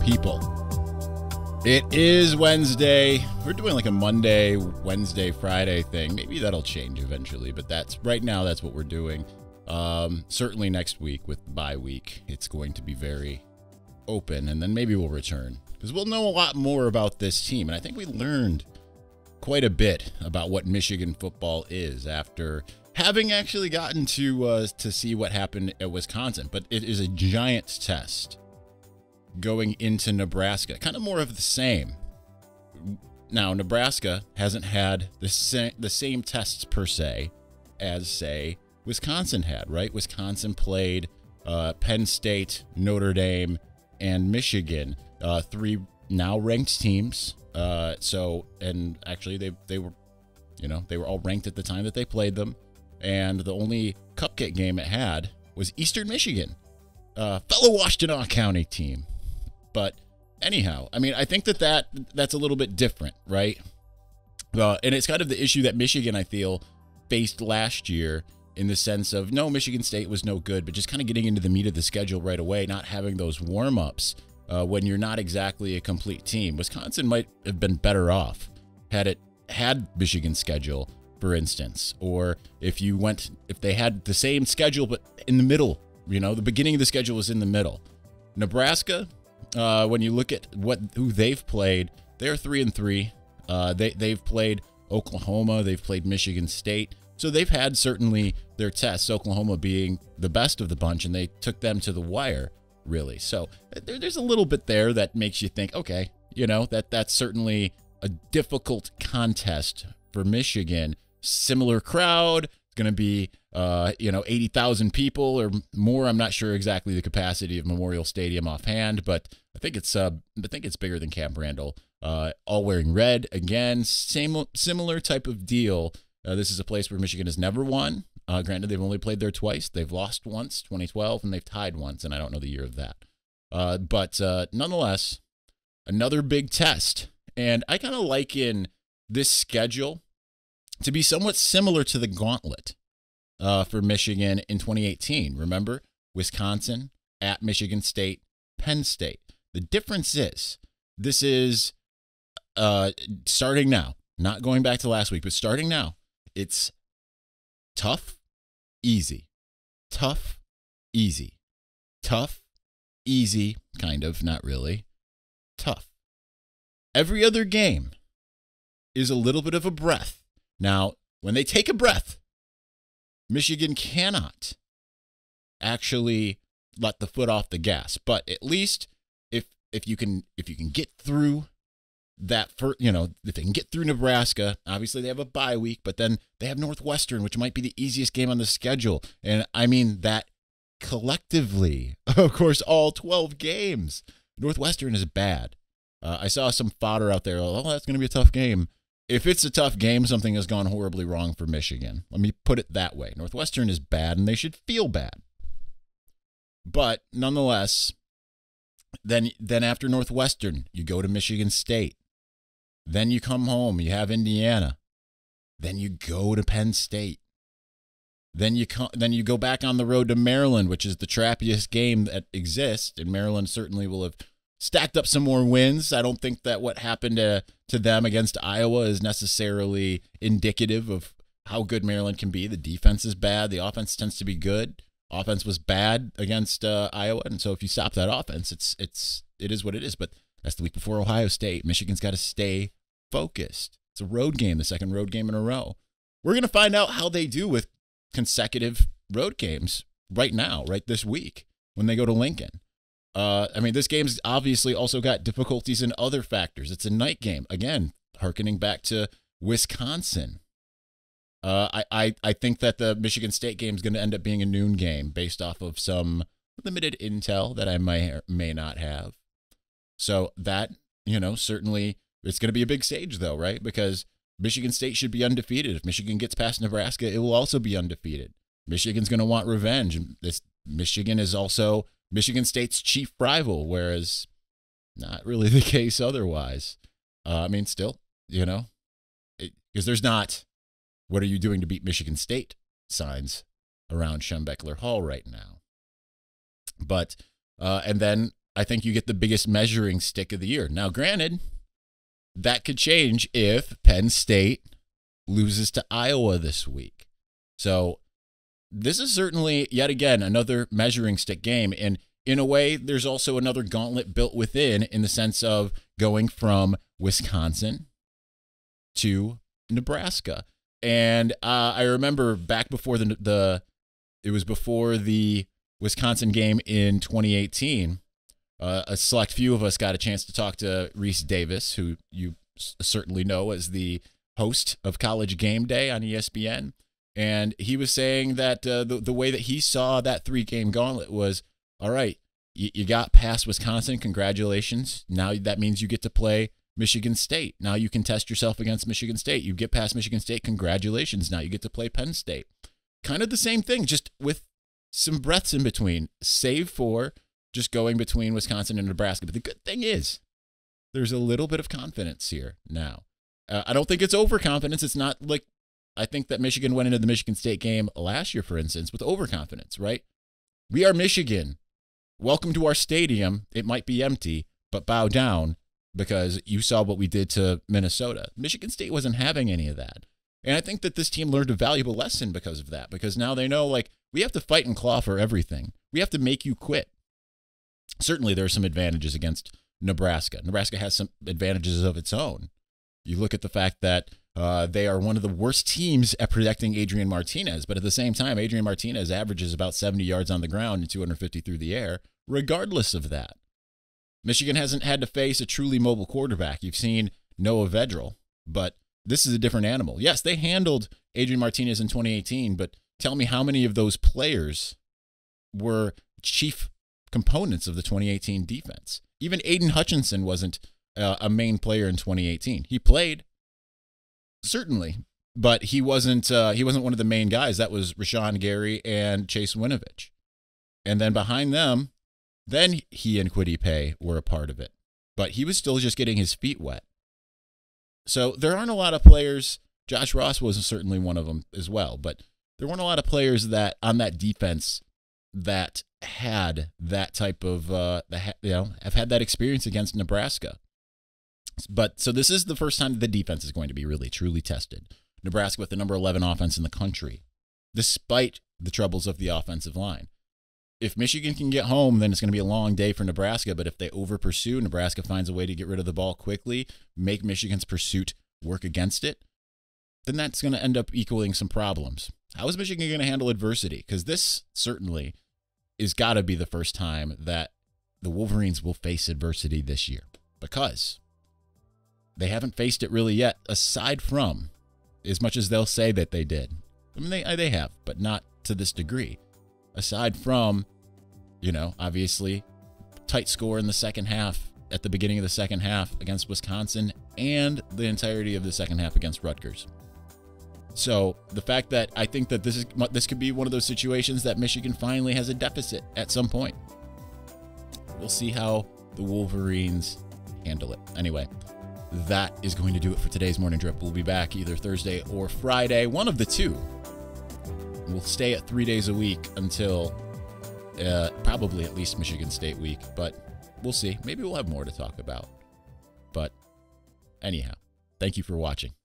people? It is Wednesday. We're doing like a Monday, Wednesday, Friday thing. Maybe that'll change eventually, but right now that's what we're doing. Certainly next week with the bye week, it's going to be very open, and then maybe we'll return because we'll know a lot more about this team. And I think we learned quite a bit about what Michigan football is after having actually gotten to see what happened at Wisconsin. But it is a giant test going into Nebraska, kind of more of the same. Now, Nebraska hasn't had the same tests per se as, say, Wisconsin had, right? Wisconsin played Penn State, Notre Dame, and Michigan, three now ranked teams. And actually they were all ranked at the time that they played them. And the only cupcake game it had was Eastern Michigan, fellow Washtenaw County team. But anyhow, I mean, I think that's a little bit different, right? And it's kind of the issue that Michigan, I feel, faced last year in the sense of, no, Michigan State was no good, but just kind of getting into the meat of the schedule right away, not having those warm-ups when you're not exactly a complete team. Wisconsin might have been better off had Michigan's schedule, for instance, or if they had the same schedule but in the middle, the beginning of the schedule was in the middle. Nebraska, when you look at who they've played, they're 3-3. They've played Oklahoma, they've played Michigan State, so they've had certainly their tests, Oklahoma being the best of the bunch, and they took them to the wire, really. So there's a little bit there that makes you think, okay, that's certainly a difficult contest for Michigan. Similar crowd, it's going to be 80,000 people or more. I'm not sure exactly the capacity of Memorial Stadium offhand, but I think it's bigger than Camp Randall. All wearing red again, similar type of deal. This is a place where Michigan has never won. Granted, they've only played there twice. They've lost once, 2012, and they've tied once, and I don't know the year of that. But nonetheless, another big test. And I kind of liken this schedule to be somewhat similar to the gauntlet for Michigan in 2018. Remember? Wisconsin, at Michigan State, Penn State. The difference is this is starting now, not going back to last week, but starting now. It's tough, easy, tough, easy, tough, easy, kind of, not really, tough. Every other game is a little bit of a breath. Now, when they take a breath, Michigan cannot actually let the foot off the gas. But at least if you can get through that, if they can get through Nebraska, obviously they have a bye week, but then they have Northwestern, which might be the easiest game on the schedule. And I mean that collectively, of course, all 12 games. Northwestern is bad. I saw some fodder out there. Oh, that's going to be a tough game. If it's a tough game, something has gone horribly wrong for Michigan. Let me put it that way. Northwestern is bad, and they should feel bad. But nonetheless, then after Northwestern, you go to Michigan State. Then you come home. You have Indiana. Then you go to Penn State. Then you go back on the road to Maryland, which is the trappiest game that exists, and Maryland certainly will have stacked up some more wins. I don't think that what happened to them against Iowa is necessarily indicative of how good Maryland can be. The defense is bad. The offense tends to be good. Offense was bad against Iowa, and so if you stop that offense, it is what it is. But that's the week before Ohio State. Michigan's got to stay focused. It's a road game, the second road game in a row. We're going to find out how they do with consecutive road games right now, right this week, when they go to Lincoln. This game's obviously also got difficulties in other factors. It's a night game. Again, hearkening back to Wisconsin. I think that the Michigan State game is going to end up being a noon game based off of some limited intel that I may not have. So that, certainly it's going to be a big stage though, right? Because Michigan State should be undefeated. If Michigan gets past Nebraska, it will also be undefeated. Michigan's going to want revenge. Michigan is also Michigan State's chief rival, whereas not really the case otherwise. Still, because there's not, what are you doing to beat Michigan State signs around Schembechler Hall right now. But, and then I think you get the biggest measuring stick of the year. Now, granted, that could change if Penn State loses to Iowa this week. So this is certainly, yet again, another measuring stick game. And in a way, there's also another gauntlet built within in the sense of going from Wisconsin to Nebraska. And I remember back before it was before the Wisconsin game in 2018, a select few of us got a chance to talk to Reese Davis, who you certainly know as the host of College Game Day on ESPN. And he was saying that the way that he saw that 3-game gauntlet was, all right, you got past Wisconsin, congratulations. Now that means you get to play Michigan State. Now you can test yourself against Michigan State. You get past Michigan State, congratulations. Now you get to play Penn State. Kind of the same thing, just with some breaths in between, save for just going between Wisconsin and Nebraska. But the good thing is there's a little bit of confidence here now. I don't think it's overconfidence. It's not like I think that Michigan went into the Michigan State game last year, for instance, with overconfidence, right? We are Michigan. Welcome to our stadium. It might be empty, but bow down because you saw what we did to Minnesota. Michigan State wasn't having any of that. And I think that this team learned a valuable lesson because of that, because now they know, like, we have to fight and claw for everything. We have to make you quit. Certainly there are some advantages against Nebraska. Nebraska has some advantages of its own. You look at the fact that they are one of the worst teams at protecting Adrian Martinez, but at the same time, Adrian Martinez averages about 70 yards on the ground and 250 through the air, regardless of that. Michigan hasn't had to face a truly mobile quarterback. You've seen Noah Vedral, but this is a different animal. Yes, they handled Adrian Martinez in 2018, but tell me how many of those players were chief components of the 2018 defense. Even Aiden Hutchinson wasn't a main player in 2018. He played, certainly, but he wasn't one of the main guys. That was Rashawn Gary and Chase Winovich. And then behind them, then he and Kwity Paye were a part of it. But he was still just getting his feet wet. So there aren't a lot of players. Josh Ross was certainly one of them as well. But there weren't a lot of players that on that defense that had that type of, have had that experience against Nebraska. But so this is the first time the defense is going to be really, truly tested. Nebraska with the number 11 offense in the country, despite the troubles of the offensive line. If Michigan can get home, then it's going to be a long day for Nebraska. But if they over-pursue, Nebraska finds a way to get rid of the ball quickly, make Michigan's pursuit work against it, then that's going to end up equaling some problems. How is Michigan going to handle adversity? Because this certainly is got to be the first time that the Wolverines will face adversity this year. Because they haven't faced it really yet, aside from as much as they'll say that they did. I mean, they have, but not to this degree. Aside from, obviously, tight score in the second half, at the beginning of the second half against Wisconsin, and the entirety of the second half against Rutgers. So the fact that I think that this could be one of those situations that Michigan finally has a deficit at some point. We'll see how the Wolverines handle it. Anyway, that is going to do it for today's Morning Drip. We'll be back either Thursday or Friday, one of the two. We'll stay at 3 days a week until probably at least Michigan State week, but we'll see. Maybe we'll have more to talk about. But anyhow, thank you for watching.